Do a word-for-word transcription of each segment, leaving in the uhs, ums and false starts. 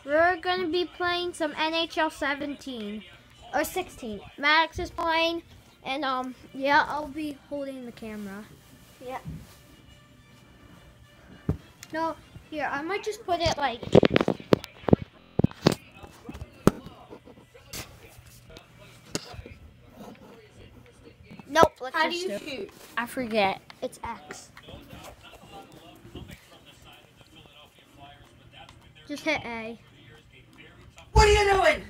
We're gonna be playing some N H L seventeen or sixteen. Max is playing, and um, yeah, I'll be holding the camera. Yeah. No, here I might just put it like. Nope. Let's How do just you do. shoot? I forget. It's X. Just hit A. What are you doing?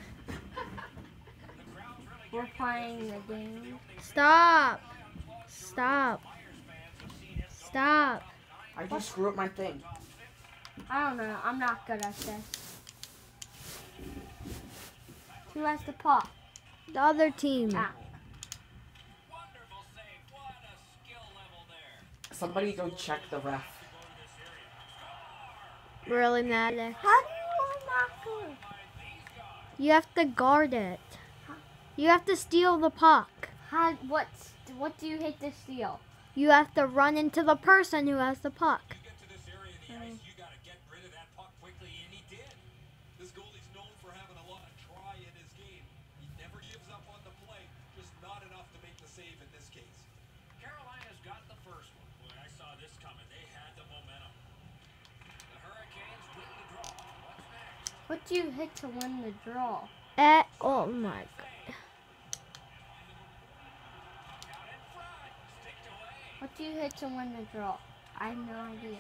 We're playing the game. Stop. Stop. Stop. I just screw up my thing. I don't know. I'm not good at this. Who has the puck? The other team. Ah. Somebody go check the ref. Really, Maddox? How do you not good? You have to guard it. You have to steal the puck. How? What? What do you hit to steal? You have to run into the person who has the puck. Mm. What do you hit to win the draw? Eh, oh my god. What do you hit to win the draw? I have no idea.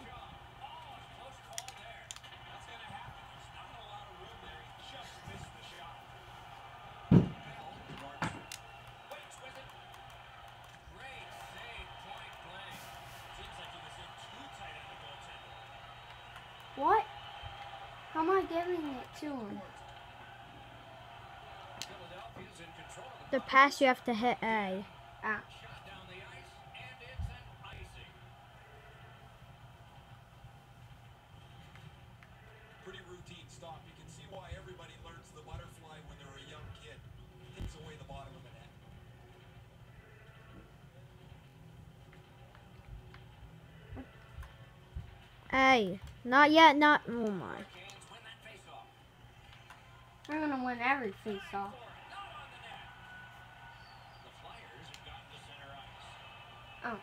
What? How am I giving it to him? The pass you have to hit A. Ah. Pretty routine stop. You can see why everybody learns the butterfly when they're a young kid. Takes away the bottom of the net. A. Not yet, not. Oh my. We're gonna win every face-off. Oh.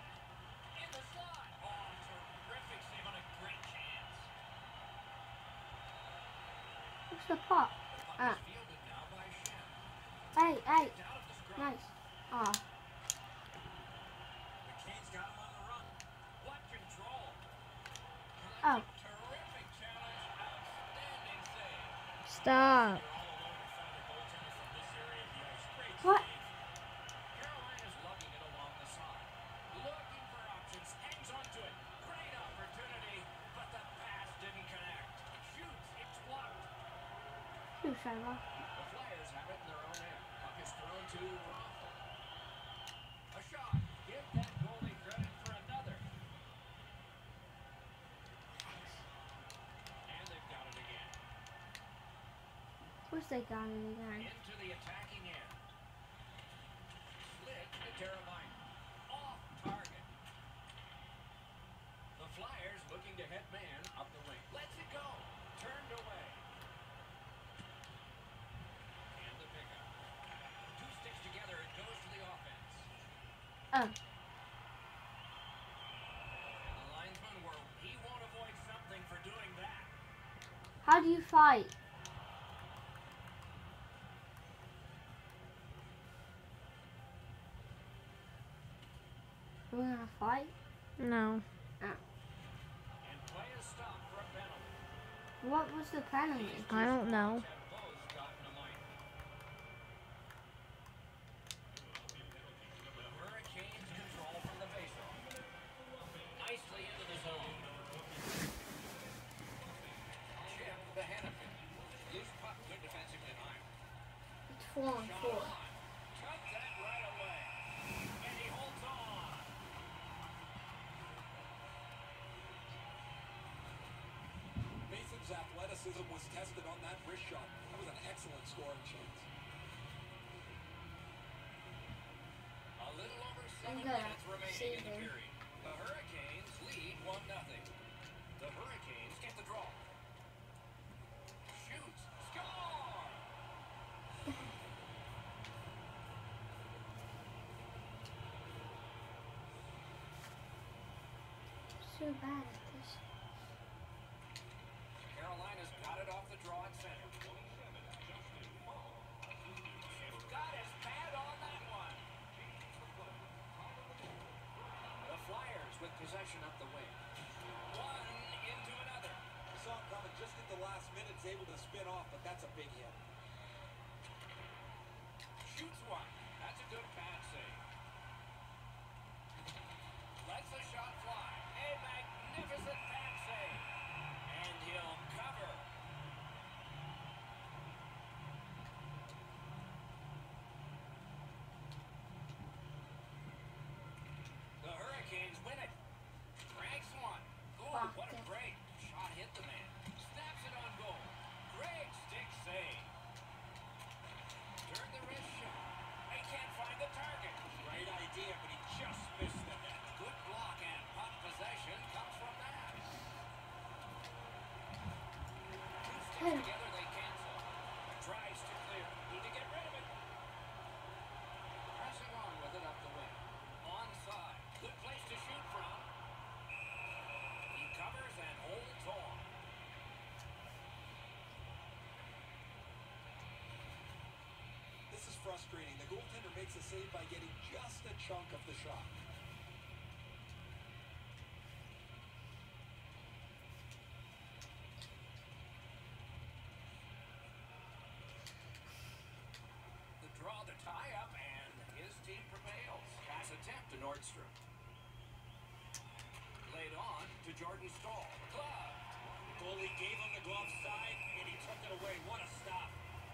What's the puck? Ah. Hey, hey. Nice. Ah. Oh. Stop. What? Who shot it off? Of course they got it again. Into the attacking end. Split to Teravainen. Off target. The Flyers looking to head man up the wing. Lets it go. Turned away. And the pickup. Two sticks together. It goes to the offense. Oh. And the linesman were, he won't avoid something for doing that. How do you fight? We're gonna fight? No. Ah. And play is stopped for a penalty. What was the penalty? I don't know. Have both gotten a minor. The Hurricanes control from the faceoff. Nicely into the zone. Chip the Hennepin. Loose puck, good defensive denial. It's four on four. Cut that right away. And he holds on. Mason's athleticism was tested on that wrist shot. That was an excellent scoring chance. A little over seven good. minutes remaining in the Saving. period. The Hurricanes lead one nothing. The Hurricanes get the draw. Shoots. too bad at this. Carolina's got it off the draw at center. Got his pad on that one. The Flyers with possession up the wing. One into another. Saw it coming just at the last minute, is able to spin off, but that's a big hit. Shoots one. That's a good pad save. Lets the shot fly. A magnificent pad save. And he'll cover. The Hurricanes win it. Cranks one. Oh, what a break. Shot hit the man. Snaps it on goal. Great stick save. Turn the wrist shot. They can't find the target. Great idea, but he just missed the net. Good block and puck possession comes from that. Two sticks together, they cancel. Tries to clear. Need to get rid of it. Pressing on with it up the wing. Onside. Good place to shoot from. He covers and holds on. This is frustrating. The goaltender makes a save by getting just a chunk of the shot. The draw, the tie-up, and his team prevails. Pass attempt to Nordstrom. Laid on to Jordan Stahl. Glove. Goalie gave him the glove side, and he took it away. What a stop.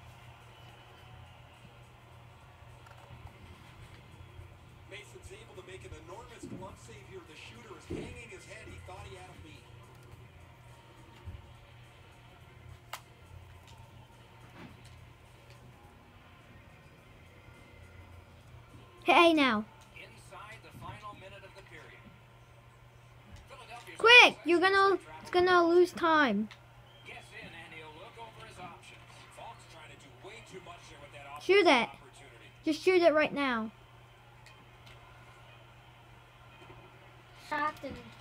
Mason's able to make an enormous glove save here. The shooter is hanging his head. He thought he had a beat. Hey, now. Inside the final minute of the period. Philadelphia's Quick! You're possession gonna, is it's traveling. gonna lose time. Gets in and he'll look over his options. Fox trying to do way too much there with that Shoot offensive it. opportunity. Just shoot it right now. Shot didn't